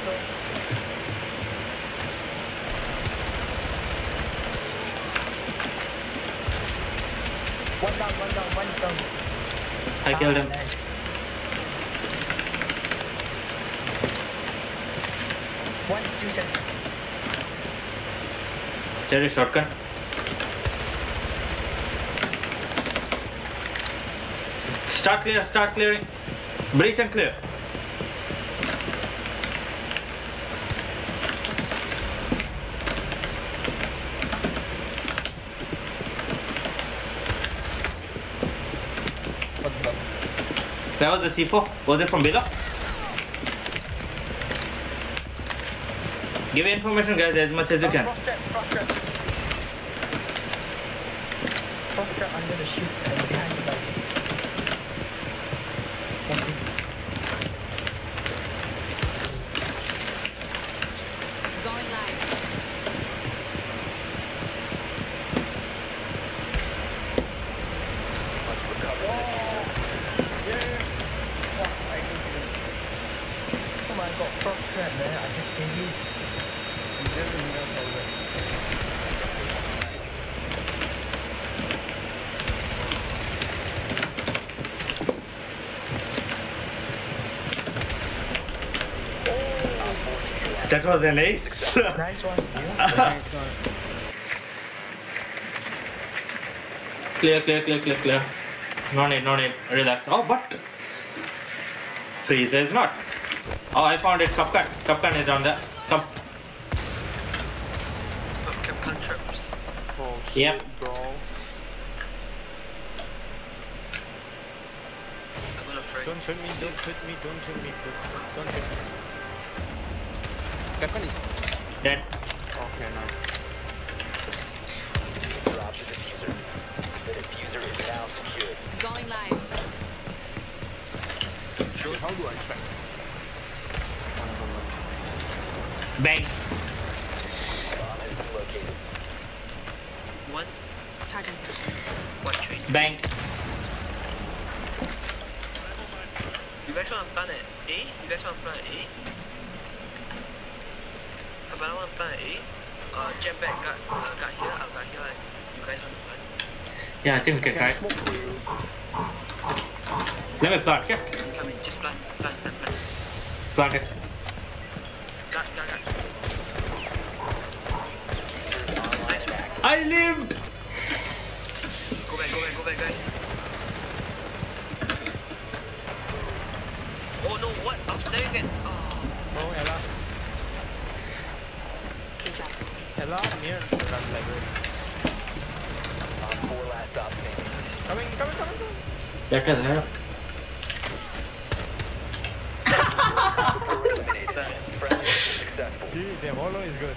go. One down, one's down. I killed him. Nice. One's two cents. Cherry shotgun. Start clearing. Breach and clear. Where was the C4? Was it from below? Give me information, guys, as much as you can. Frost trap. Frost trap under the chute and behind the bike. Going live. Oh my god, frost trap, man. I just saved you. That was an ace. Nice one. Clear. No need. Relax. Oh, but freezer is not. Oh, I found it. Cupcan is down there. Come. Cupcan traps. Oh, Yep. shit, bro. I'm gonna pray. Don't shoot me. Don't shoot me. Weapon is Dead. okay now. Drop the diffuser. The diffuser is now secured. Going live. Sure. How do I track? Bang. Bomb has been located. One. Charging. One train. Bang. You guys wanna plant at A? Hibana wanna plant at A? Jetpack got here. I'll got here. You guys wanna plant? Yeah, I think we can try. Smoke for you. Let me plant. Yeah. I mean, just plant. Plant it. Got. Nice. I lived. Go back, guys. Oh no, what? Upstairs again. Oh. Oh, Ella. Ella, near the run library. Op 4 last stop standing. Coming. That is there. Eliminated. Friendly successful. Dude, the hollow is good.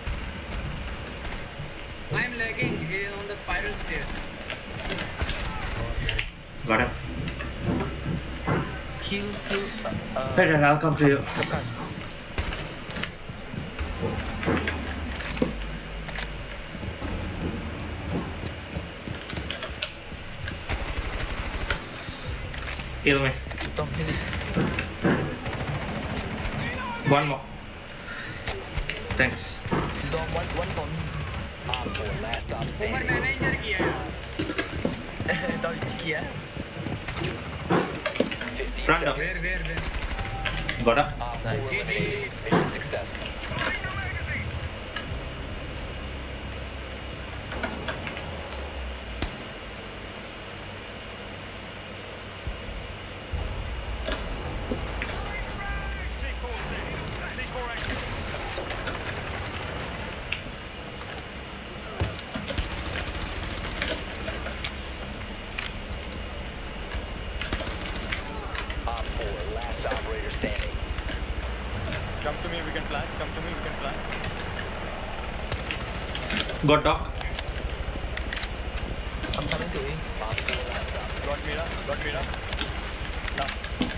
I'm lagging on the spiral stairs. Got him. Heal. Hey, then I'll come to you. Heal me. Don't heal. One more. Thanks. Don't one for me. Op 4 last stop ऊपर standing. मैंने इधर किया Don't kill. Front up. where Got up. Op 4 eliminated. Mission successful. Op 4 last operator standing. Come to me, we can plant. Got dock. I'm coming to A. Op 4 last stop. Got Mira. Now.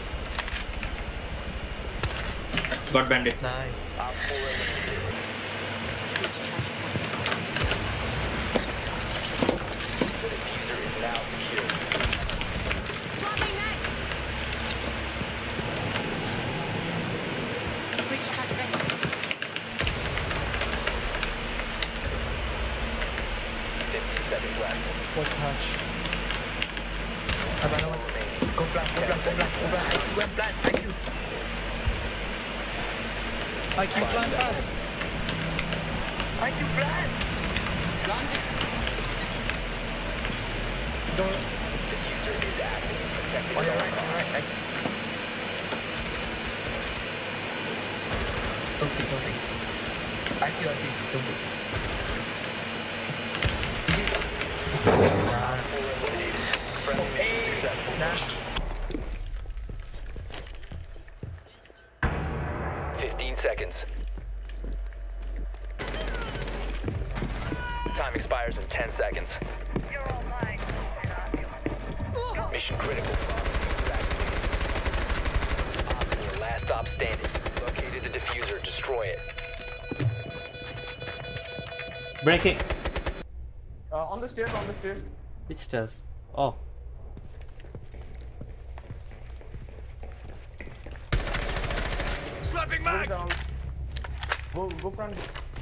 Got bandit. Nice. Op 4 eliminated. The diffuser is now secured. Swapping next. Breach charge ready. What's hatch? Hibana one. Go plant, go plant, go plant, go plant. Go and plant, thank you. IQ plan fast. IQ plant! Don't. On your right, thank you. Don't be. IQ, don't be. Nah. 15 seconds. Time expires in 10 seconds. Mission critical. Last stop standing. Located the diffuser. Destroy it. Breaking. On the stairs, Which stairs? Oh. Swapping mags! Go front.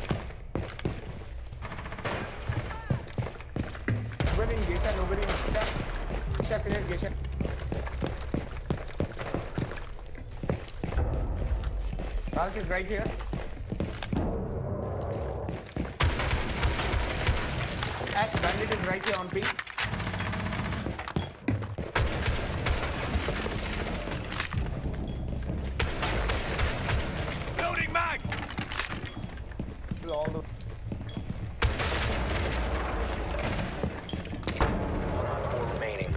Nobody in Geisha, nobody in Geisha. Geisha clear, Geisha. Ralph is right here. Ash, bandit is right here on ping. Loading mag! All the Remaining.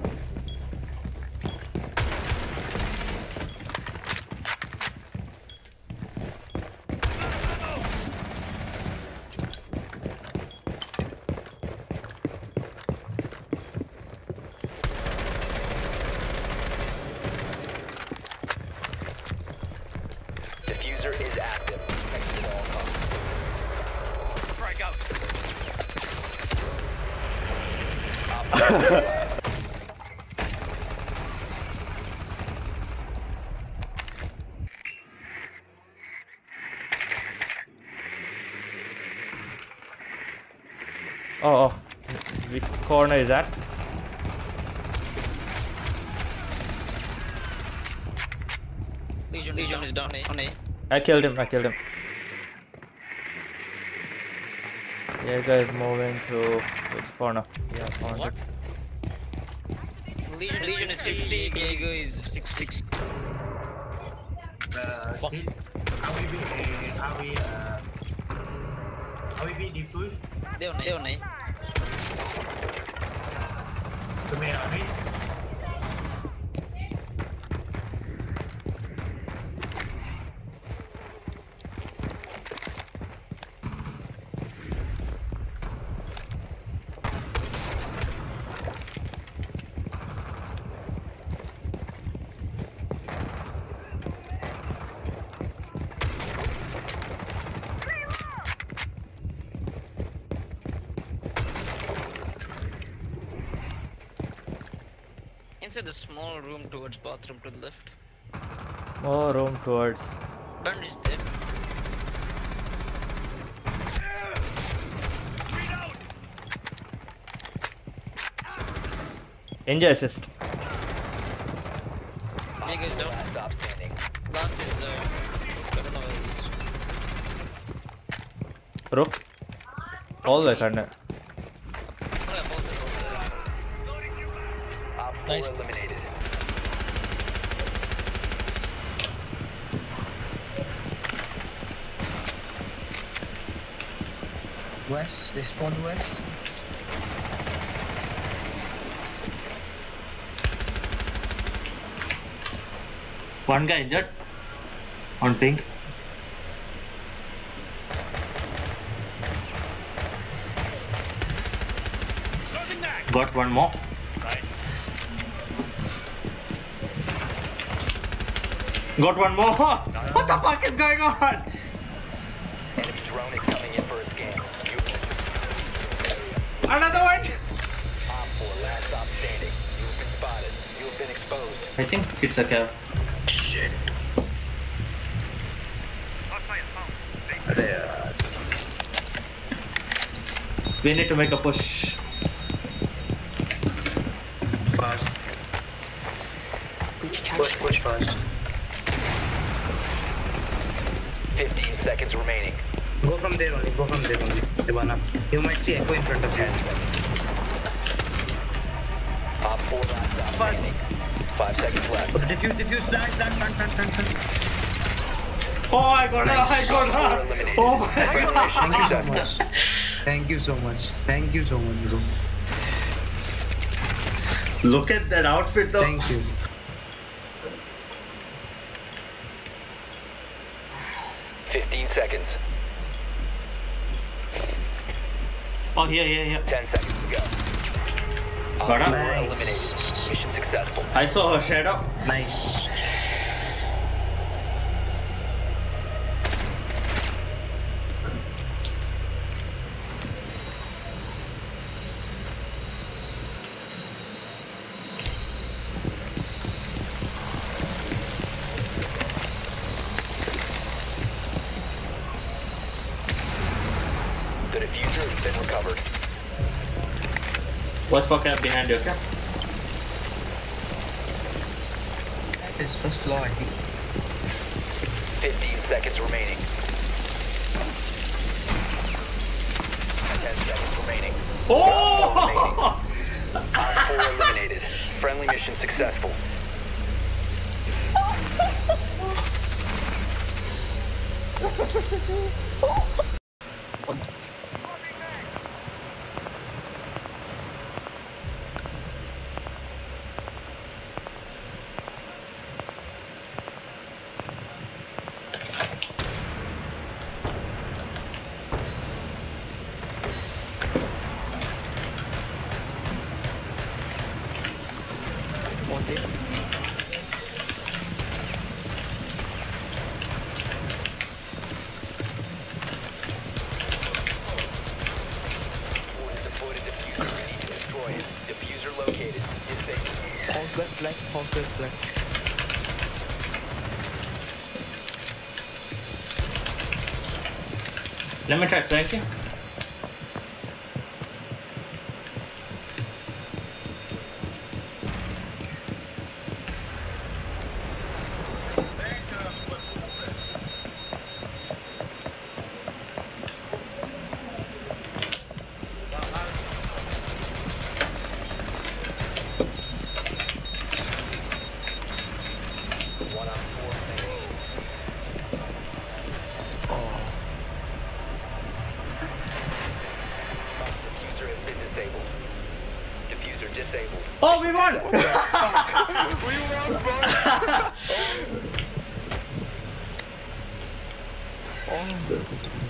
Diffuser is active. Protected at all costs. frag out. Oh. Which corner is that? Legion is down on A. I killed him. Yeah, guys, moving to which corner? Yeah, found What? it. Legion is 50, Diego is 66. Are we being diffused? They on A. The main army? Inside the small room towards bathroom to the left. More room towards. Bandit is there. Ninja assist. Diego is down. Last stop standing. Last is I don't know where he is. Rook. All the way, Karna. Oh, yeah, both. Op 4 Nice. eliminated. West, they spawned west. One guy injured. On ping. Got one more. Got one more. What the fuck is going on? Enemy drone is coming in for a scan. Another one. Op 4 last stop standing. You have been spotted. You have been exposed. I think it's a cab. Shit. अरे यार We need to make a push. fast push fast 15 seconds remaining. go from there only Hibana. You might see echo in front of you. Op 4 last stop Fast. standing. 5 seconds left. Diffuse plant. Oh, I got her! Oh my god! Thank you so much bro. Look at that outfit though. Thank you. Seconds. Oh, here. 10 seconds to go. Got her? Op 4 eliminated. Mission successful. I saw her shadow. Nice. The diffuser has been recovered. Watch for cap behind you, okay? It's first floor I think. 15 seconds remaining. 10 seconds remaining. Oh! Op 4 eliminated. Friendly mission successful. Deployed a diffuser. We need to destroy it. Diffuser located. Disabled. Black. Let me try flanking. One on 4 remaining. Diffuser has been disabled. Diffuser disabled. Oh, we won! Oh.